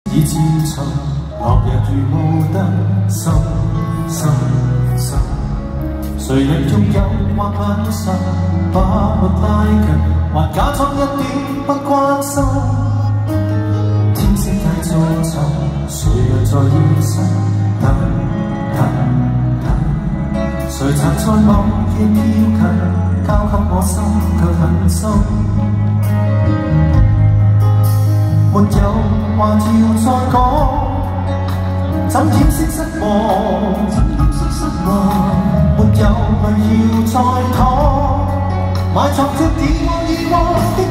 已自尋落日如霧燈，深深深。誰人擁有或品嘗，把沒拉近，還假裝一點不關心。天色太造沉，誰人在意心？等等等，誰曾在某夜靠近，交給我心卻很深。沒有話要再講，怎掩飾失望？沒有淚要再淌，埋藏着點我以往的